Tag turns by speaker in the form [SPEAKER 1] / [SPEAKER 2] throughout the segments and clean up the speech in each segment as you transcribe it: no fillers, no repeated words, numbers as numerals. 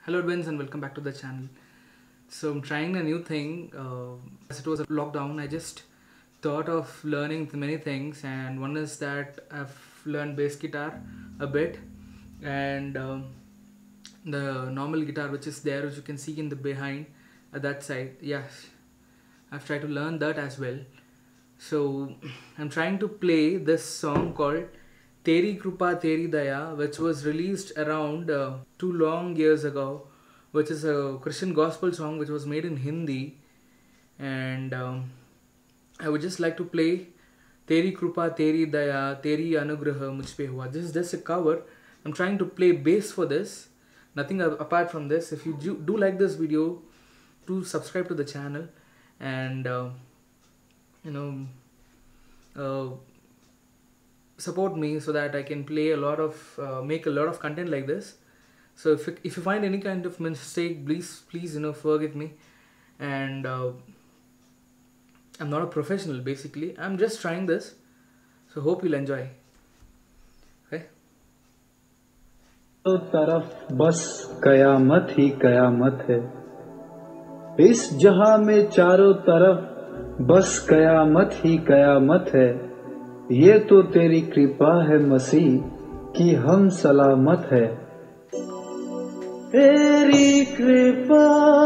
[SPEAKER 1] Hello Advents and welcome back to the channel. So I'm trying a new thing. As it was a lockdown, I just thought of learning many things, and one is that I've learned bass guitar a bit, and the normal guitar which is there, which you can see in the behind at that side. Yes, I've tried to learn that as well. So I'm trying to play this song called Teri Krupa Teri Daya, which was released around 2 long years ago, which is a Christian gospel song which was made in Hindi. And I would just like to play Teri Krupa Teri Daya Teri Anugraha Mujh Pe Hua. This is just a cover. I'm trying to play bass for this. Nothing apart from this. If you do like this video, do subscribe to the channel and support me so that I can play make a lot of content like this. So if you find any kind of mistake, please forgive me. And I'm not a professional, basically. I'm just trying this, so hope you'll enjoy. Okay.
[SPEAKER 2] तो तरफ बस कयामत ही कयामत है, इस जहां में चारों तरफ बस कयामत ही कयामत है। ये तो तेरी कृपा है मसीह कि हम सलामत है। तेरी कृपा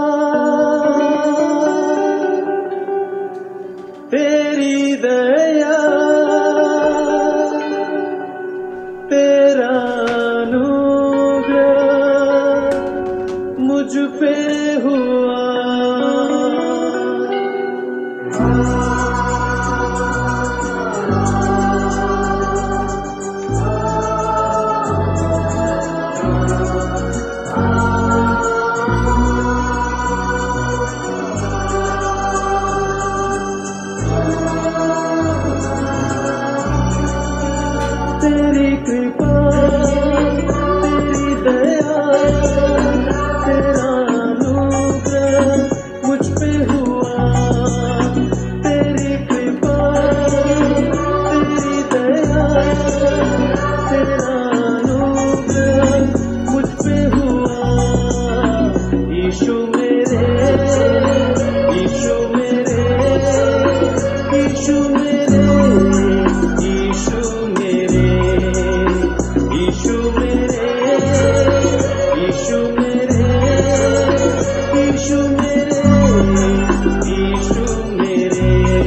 [SPEAKER 2] तेरी दया तेरा अनुग्रह मुझ पे हुआ। तेरी कृपा तेरी दया तेरा अनुग्रह मुझ पे हुआ। तेरी कृपा तेरी दया तेरा अनुग्रह मुझ पे हुआ। यीशु मेरे यीशु मेरे यीशु मेरे यीशु मेरे यीशु मेरे यीशु मेरे यीशु मेरे यीशु मेरे।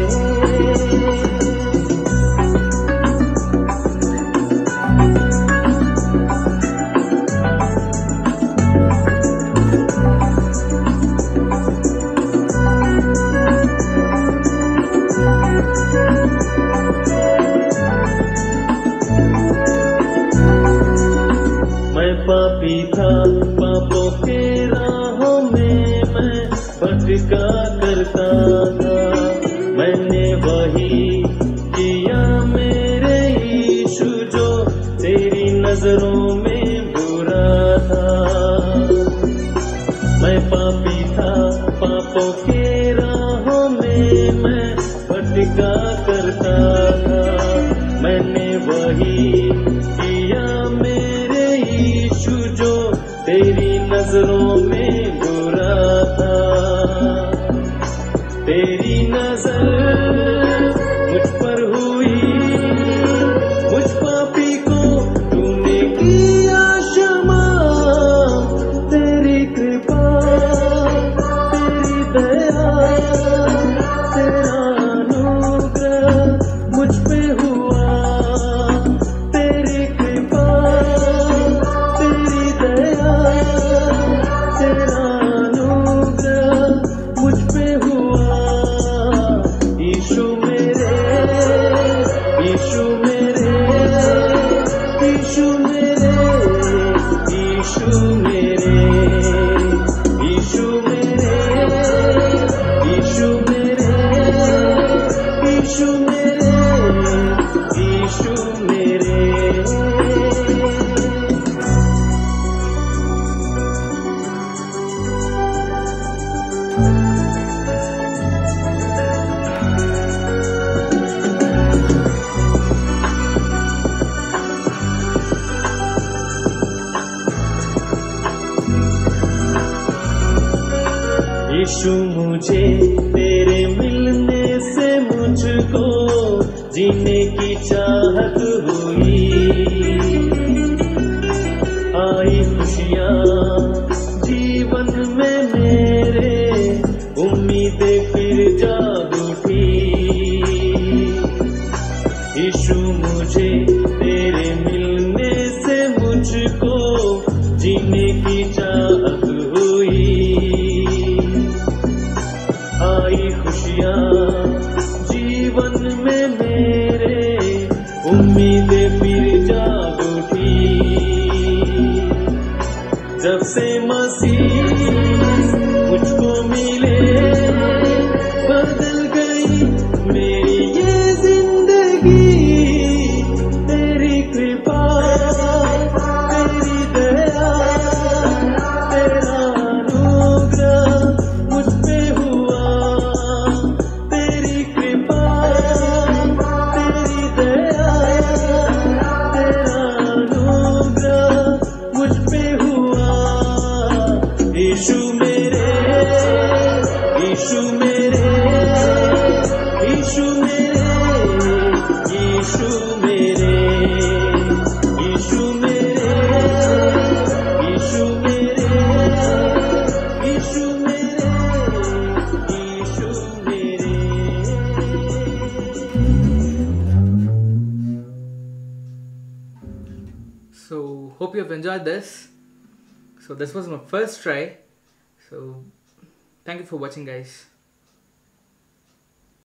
[SPEAKER 2] मैं पापी था, पापों के राहों में मैं भटका करता था। मैंने वही किया मेरे यीशु जो तेरी नजरों में बुरा था। मैं पापी था, पापों के राहों में मैं भटका करता था। मैंने वही किया मेरे यीशु जो तेरी नजरों में बुरा था। तेरी नजर मुझ पर हुई, मुझ पापी को तूने किया क्षमा। तेरी कृपा तेरी दया तेरा अनुग्रह मुझ पे हुआ। तेरी कृपा तेरी दया तेरा अनुग्रह मुझ पे हुआ।
[SPEAKER 3] यीशु मुझे तेरे मिलने से मुझको जीने की चाहत हुई, आई खुशियाँ जीवन में मेरे, उम्मीदें फिर जाग उठी। यीशु मुझे तेरे मिलने से मुझको जीने की चाहत हुई, आई खुशियाँ जीवन में मेरे, उम्मीदें फिर जाग उठी। जब से मसीह मुझको मिले, बदल गई मेरी ये जिंदगी। तेरी कृपा, तेरी दया, तेरा अनुग्रह मुझ पे हुआ। तेरी कृपा, तेरी दया, तेरा अनुग्रह मुझ पे हुआ। यीशु मेरे, यीशु मेरे, यीशु मेरे, यीशु मेरे, यीशु मेरे, यीशु मेरे, यीशु मेरे, यीशु मेरे।
[SPEAKER 1] So hope you have enjoyed this. So this was my first try. So thank you for watching, guys.